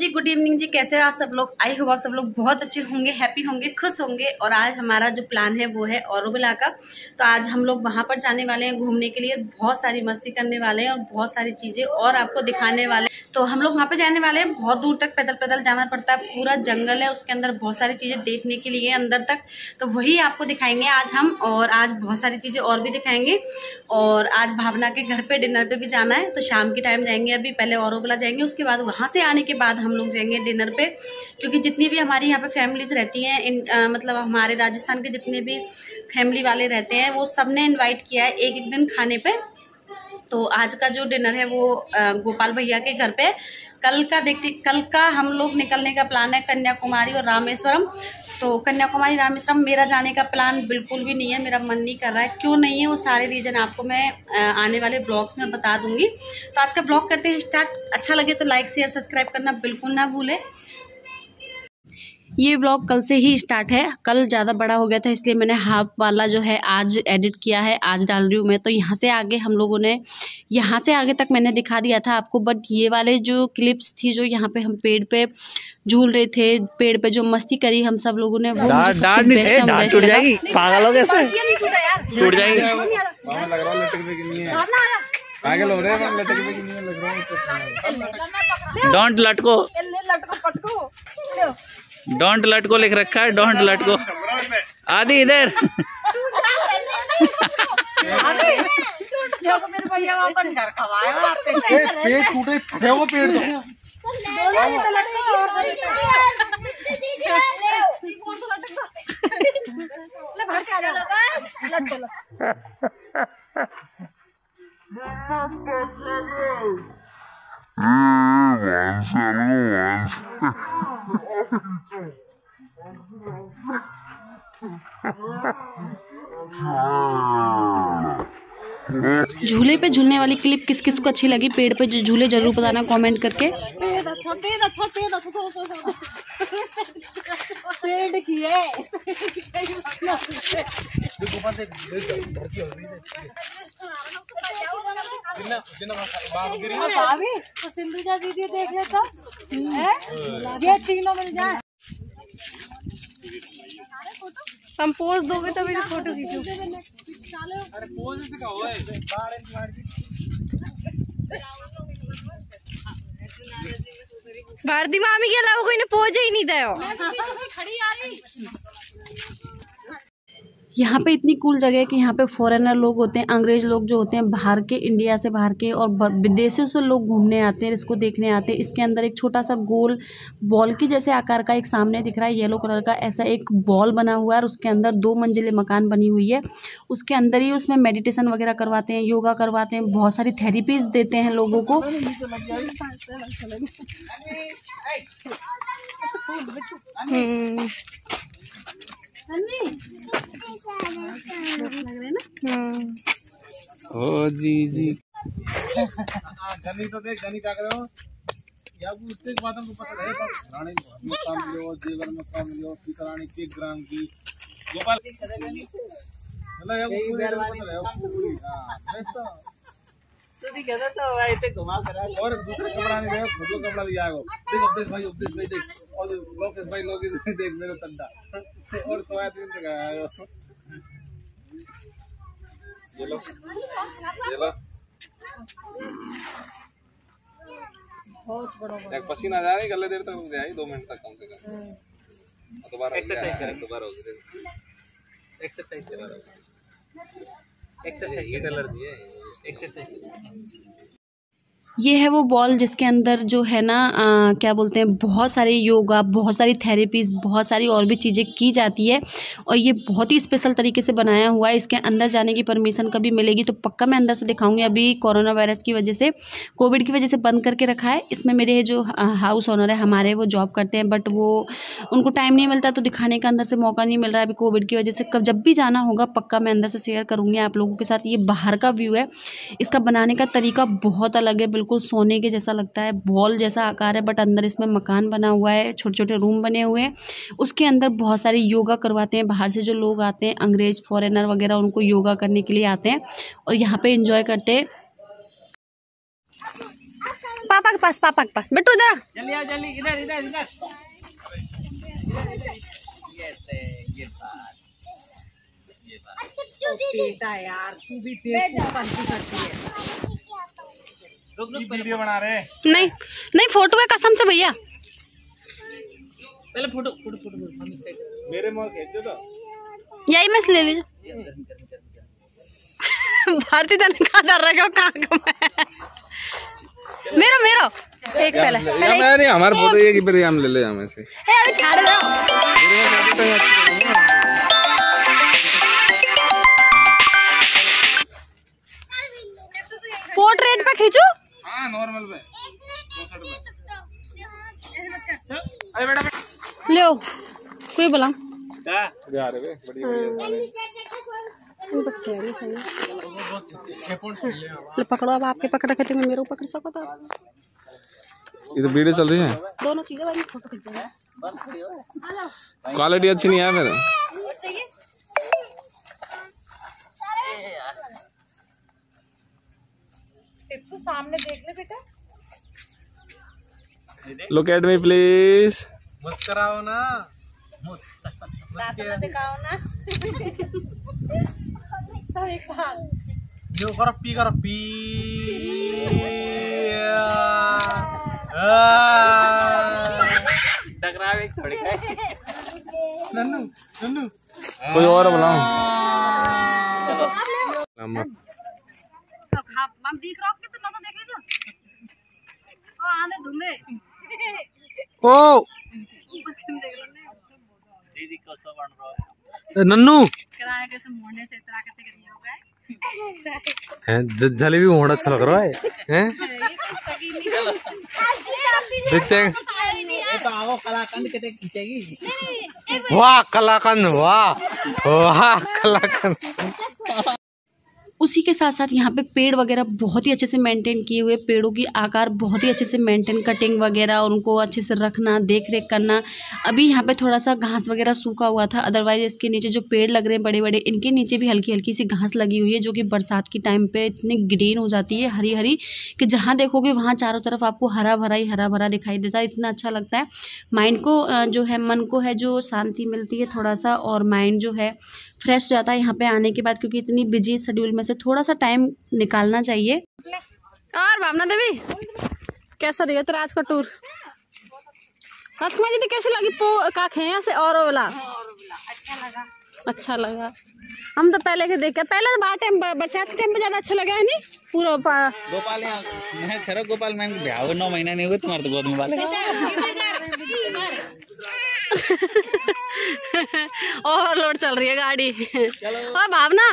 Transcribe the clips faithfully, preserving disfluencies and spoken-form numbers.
जी, good evening जी। कैसे हैं आप सब लोग? आई होप आप सब लोग बहुत अच्छे होंगे, हैप्पी होंगे, खुश होंगे। और आज हमारा जो प्लान है वो है ऑरोविला का। तो आज हम लोग वहां पर जाने वाले हैं घूमने के लिए, बहुत सारी मस्ती करने वाले हैं और बहुत सारी चीजें और आपको दिखाने वाले हैं। तो हम लोग वहां पर जाने वाले हैं, बहुत दूर तक पैदल पैदल जाना पड़ता है, पूरा जंगल है, उसके अंदर बहुत सारी चीजें देखने के लिए अंदर तक। तो वही आपको दिखाएंगे आज हम, और आज बहुत सारी चीजें और भी दिखाएंगे। और आज भावना के घर पे डिनर पे भी जाना है, तो शाम के टाइम जाएंगे। अभी पहले ऑरोविला जाएंगे, उसके बाद वहां से आने के बाद हम लोग जाएंगे डिनर पे, क्योंकि जितनी भी हमारी यहाँ पे फैमिलीज रहती हैं, इन आ, मतलब हमारे राजस्थान के जितने भी फैमिली वाले रहते हैं वो सब ने इन्वाइट किया है एक एक दिन खाने पे। तो आज का जो डिनर है वो आ, गोपाल भैया के घर पे। कल का देखते कल का हम लोग निकलने का प्लान है कन्याकुमारी और रामेश्वरम। तो कन्याकुमारी रामेश्वरम मेरा जाने का प्लान बिल्कुल भी नहीं है, मेरा मन नहीं कर रहा है। क्यों नहीं है वो सारे रीजन आपको मैं आने वाले ब्लॉग्स में बता दूंगी। तो आज का ब्लॉग करते हैं स्टार्ट। अच्छा लगे तो लाइक शेयर सब्सक्राइब करना बिल्कुल ना भूलें। ये ब्लॉग कल से ही स्टार्ट है, कल ज़्यादा बड़ा हो गया था इसलिए मैंने हाफ वाला जो है आज एडिट किया है, आज डाल रही हूँ मैं। तो यहाँ से आगे हम लोगों ने यहाँ से आगे तक मैंने दिखा दिया था आपको, बट ये वाले जो क्लिप्स थी जो यहाँ पे हम पेड़ पे झूल रहे थे, पेड़ पे जो मस्ती करी हम सब लोगों ने, वो मुझे सबसे बेस्ट टूट जाएगी। पागल हो कैसे टूट जाएगी। डोंट लटको, डोंट लटको लिख रखा है, डोंट लटको। आदि इधर झूले पे झूलने वाली क्लिप किस किस को अच्छी लगी, पेड़ पे जो झूले जरूर बताना कमेंट करके। पेड़ की है सिंधुजा दीदी देख ले तो ये तीनों मिल जाए। हम पोज दोगे तभी तो फोटो खींचो। अरे पोज से का होए भारती मामी के अलावा कोई ने पोज ही नहीं दिया। खड़ी आ रही यहाँ पे इतनी कूल जगह है कि यहाँ पे फॉरेनर लोग होते हैं, अंग्रेज लोग जो होते हैं बाहर के, इंडिया से बाहर के और विदेशों से लोग घूमने आते हैं, इसको देखने आते हैं। इसके अंदर एक छोटा सा गोल बॉल की जैसे आकार का एक सामने दिख रहा है येलो कलर का, ऐसा एक बॉल बना हुआ है और उसके अंदर दो मंजिले मकान बनी हुई है। उसके अंदर ही उसमें मेडिटेशन वगैरह करवाते हैं, योगा करवाते हैं, बहुत सारी थेरेपीज देते हैं लोगों को। हम्म ओ जी जी गनी तो देख, गनी क्या कर रहे हो या वो उसके बाद हमको पता है रानी मक्का मिलो, जेवर मक्का मिलो, रानी के ग्राम की गोपाल मतलब यार वो पता है। हां तो ठीक है तो भाई ते घुमा करा और दूसरा कपड़ा नहीं है, खुद को कपड़ा लिया आगो। देख उपदेश भाई, उपदेश भाई देख, और लोकेश भाई लोकेश देख मेरे तंडा और सोया तीन का आयो। ये लो ये लो बहुत बड़ा देख, पसीना आ रहा है, गले देर तक रुक जाएगी, दो मिनट तक कम से कम। दोबारा एक्सरसाइज करें, दोबारा हो जाए एक्सरसाइज करें, एक्सरसाइज हीट एलर्जी है एक्सरसाइज। ये है वो बॉल जिसके अंदर जो है ना आ, क्या बोलते हैं, बहुत सारी योगा, बहुत सारी थेरेपीज़, बहुत सारी और भी चीज़ें की जाती है। और ये बहुत ही स्पेशल तरीके से बनाया हुआ है। इसके अंदर जाने की परमिशन कभी मिलेगी तो पक्का मैं अंदर से दिखाऊंगी। अभी कोरोना वायरस की वजह से, कोविड की वजह से बंद करके रखा है। इसमें मेरे जो हाउस ओनर है हमारे, वो जॉब करते हैं, बट वो उनको टाइम नहीं मिलता तो दिखाने का अंदर से मौका नहीं मिल रहा है अभी कोविड की वजह से। कब जब भी जाना होगा पक्का मैं अंदर से शेयर करूँगी आप लोगों के साथ। ये बाहर का व्यू है, इसका बनाने का तरीका बहुत अलग है, बिल्कुल सोने के जैसा लगता है, बॉल जैसा आकार है, बट अंदर इसमें मकान बना हुआ है, छोटे छोटे रूम बने हुए हैं। उसके अंदर बहुत सारे योगा करवाते हैं, बाहर से जो लोग आते हैं, अंग्रेज फॉरेनर वगैरह, उनको योगा करने के लिए आते हैं और यहाँ पे एंजॉय करते हैं। पापा के पास, पापा के पास। बेटू इधर जल्दी आ, जल्दी इधर इधर इधर। ये बात ये बात बेटा यार तू भी बेवकूफी करती है। रुक रुक वीडियो बना रहे हैं। नहीं नहीं फोटो है कसम से भैया। पहले फोटो फोटो फोटो मेरे मुंह खींच दो तो यही मैं ले लीजिए। भारती तने कहा डर रहा कहाँ का मेरा मेरा एक पहले पहले मैं नहीं हमारा फोटो एक ही बार हम ले ले हमें से। ए अभी ठाड़े दो पोर्ट्रेट पे खींचो। हाँ नॉर्मल पे अरे बेटा लो कोई बोला क्या जा रहे बढ़िया बढ़िया पकड़ो। अब आपके पकड़ रखे थे मैं मेरे पकड़ सको तो ये तो वीडियो चल रही है। दोनों चीजें भाई फोटो खींच जाएगा। क्वालिटी अच्छी नहीं है मेरे। तू सामने देख ले बेटा। Look at me please. मुस्कुराओ ना दिखाओ ना। सब एक साथ जो करो पी करो पी डगरावे थोड़ी नन्नू नन्नू कोई और बुलाओ। हम दिख रहा हूँ तो देख लीजिए। ओ आंधे धुंधे ओ दीदी को सो बन रहा नन्नू किराए के से मोड़ने से इतना कैसे कर दिया होगा हैं जलेबी मोड़ अच्छा लग रहा है हैं देखते हैं। ये तो आओ कलाकंद कितने खींचेगी। वाह कलाकंद वाह वाह कलाकंद। उसी के साथ साथ यहाँ पे पेड़ वगैरह बहुत ही अच्छे से मेंटेन किए हुए, पेड़ों की आकार बहुत ही अच्छे से मेंटेन, कटिंग वगैरह और उनको अच्छे से रखना, देख रेख करना। अभी यहाँ पे थोड़ा सा घास वगैरह सूखा हुआ था, अदरवाइज इसके नीचे जो पेड़ लग रहे हैं बड़े बड़े, इनके नीचे भी हल्की हल्की सी घास लगी हुई है, जो कि बरसात की टाइम पे इतनी ग्रीन हो जाती है, हरी हरी, कि जहाँ देखोगे वहाँ चारों तरफ आपको हरा भरा ही हरा भरा दिखाई देता है। इतना अच्छा लगता है, माइंड को जो है, मन को है जो शांति मिलती है थोड़ा सा, और माइंड जो है फ्रेश हो जाता है यहाँ पे आने के बाद, क्योंकि इतनी बिजी शेड्यूल में से थोड़ा सा टाइम निकालना चाहिए। और भावना देवी कैसा रही तेरा आज का टूर? राजकुमार जी कैसी लगी पो का खेया से और ओला? अच्छा लगा, अच्छा लगा। हम तो पहले के देखे, पहले तो बाहर टाइम बरसात के टाइम पे ज्यादा अच्छा लगा है नहीं पूरा गोपाल। मैं खरा गोपाल मैं ब्याह नौ महीना नहीं हुआ तुम्हारे तो गोद में बाल और लोड चल रही है गाड़ी। और भावना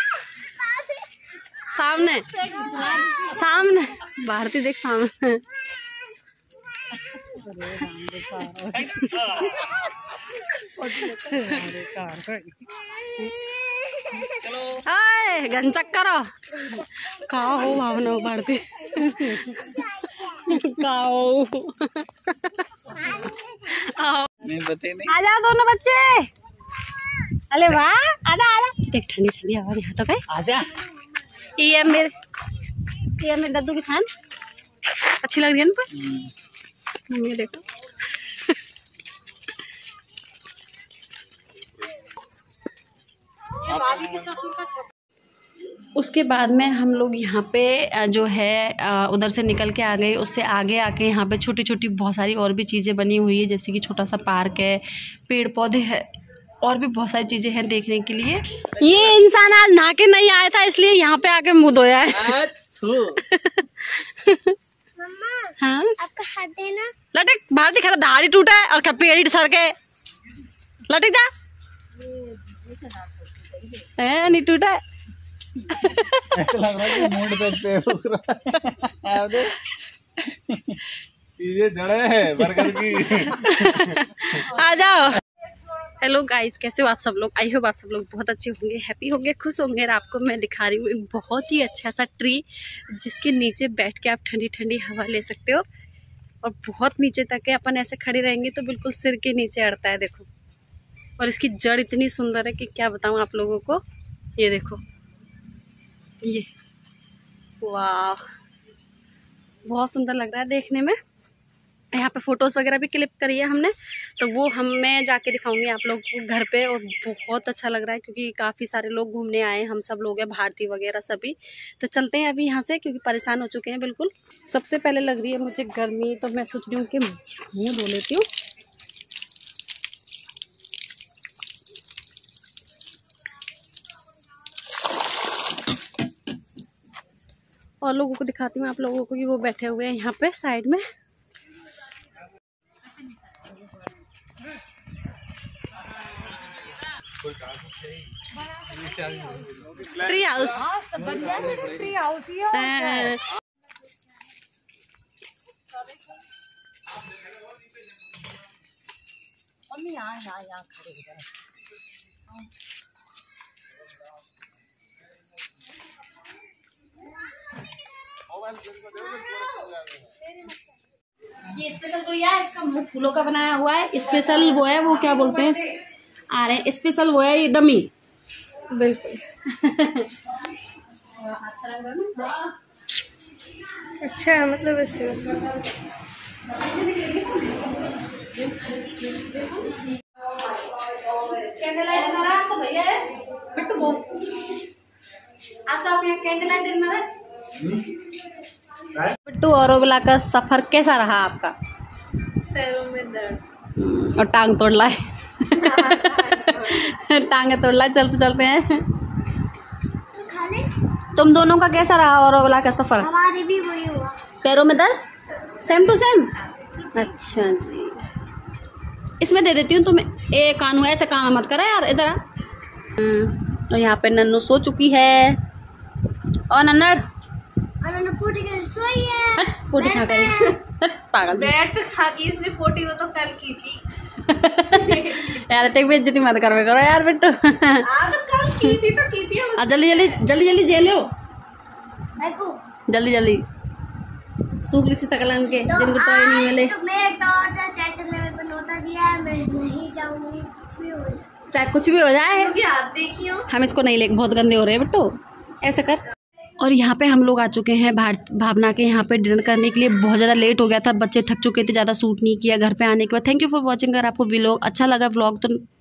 सामने सामने भारती देख सामने। हाय गन चक्कर का हो भावना भारती का हो। नहीं बते नहीं। आ जाओ दोनों बच्चे। अरे वाह आजा आजा। देख ठंडी ठंडी हवा यहाँ तो कहीं आजा। ये मेरे ये मेरे दद्दू की छान अच्छी लग रही है ना। ये देखो उसके बाद में हम लोग यहाँ पे जो है उधर से निकल के आ गए। उससे आगे आके यहाँ पे छोटी छोटी बहुत सारी और भी चीज़ें बनी हुई है, जैसे कि छोटा सा पार्क है, पेड़ पौधे हैं, और भी बहुत सारी चीज़ें हैं देखने के लिए। ये इंसान आज नहा के नहीं आया था, इसलिए यहाँ पे आके मुँह धोया है। हाँ लटक बाहर दिखा था, दाढ़ी टूटा है और पेड़ सर के लटक जा। ए, नहीं टूटा है। ऐसा लग रहा है मूड पे ये जड़े है बरगद की। आ जाओ। हेलो गाइस, कैसे हो आप सब लोग? आई होप आप सब लोग बहुत अच्छे होंगे, हैप्पी होंगे, खुश होंगे। और आपको मैं दिखा रही हूँ एक बहुत ही अच्छा सा ट्री, जिसके नीचे बैठ के आप ठंडी ठंडी हवा ले सकते हो, और बहुत नीचे तक है। अपन ऐसे खड़े रहेंगे तो बिल्कुल सिर के नीचे अड़ता है, देखो। और इसकी जड़ इतनी सुंदर है कि क्या बताऊँ आप लोगों को। ये देखो, ये वाह, बहुत सुंदर लग रहा है देखने में। यहाँ पे फोटोज़ वगैरह भी क्लिक करी है हमने, तो वो हम मैं जाके दिखाऊंगी आप लोग को घर पे। और बहुत अच्छा लग रहा है क्योंकि काफ़ी सारे लोग घूमने आए, हम सब लोग हैं, भारती वगैरह सभी। तो चलते हैं अभी यहाँ से क्योंकि परेशान हो चुके हैं बिल्कुल। सबसे पहले लग रही है मुझे गर्मी, तो मैं सोच रही हूँ कि मुँह धो लेती हूँ। और लोगों को दिखाती हूँ आप लोगों को कि वो बैठे हुए हैं यहाँ पे साइड में। ट्री हाउस, ट्री हाउस यहाँ यहाँ यहाँ खड़े ये स्पेशल गुड़िया है, इसका मुंह फूलों का बनाया हुआ है। स्पेशल वो है, वो क्या बोलते हैं आ रहे हैं, स्पेशल वो है ये डमी। बिल्कुल अच्छा लग रहा है। अच्छा है मतलब इससे कैंडल लाइट दिन आज तो भैया है बिट्टू वो आज आप यहाँ कैंडल लाइट दिन है। बिट्टू और ओबला का सफर कैसा रहा आपका? पैरों में दर्द और टांग तोड़ लाए टांगे तोड़ लाए चलते चलते हैं। खाने तुम दोनों का कैसा रहा और ओबला का सफर? हमारे भी वही हुआ, पैरों में दर्द सेम टू सेम। अच्छा जी, इसमें दे देती हूँ तुम्हें। ए कानू ऐसे काम मत करा यार, इधर आ। और यहाँ पे नन्नू सो चुकी है। और नन्नड़ पोटी कर सोई है। हट पोटी खा कर पागल बैठ पे खा की इसने पोटी, वो तो कल की थी यार तेरी बेइज्जती मत करवे करो यार बिट्टू। आ तो कल की थी तो की थी आ जल्दी जल्दी जल्दी जल्दी जेल लो, देखो जल्दी जल्दी सूख सी सकलन के तो जिनको तो नहीं मिले। तो मैं टॉर्च चाचा ने मेरे को नोटा दिया है, मैं नहीं जाऊंगी, कुछ भी हो जाए, चाहे कुछ भी हो जाए। मुझे हाथ देखियो, हम इसको नहीं लेके बहुत गंदे हो रहे हैं बिट्टू, ऐसा कर। और यहाँ पे हम लोग आ चुके हैं भावना के यहाँ पे डिनर करने के लिए। बहुत ज़्यादा लेट हो गया था, बच्चे थक चुके थे, ज़्यादा सूट नहीं किया घर पे आने के बाद। Thank you for watching. अगर आपको व्लॉग अच्छा लगा व्लॉग तो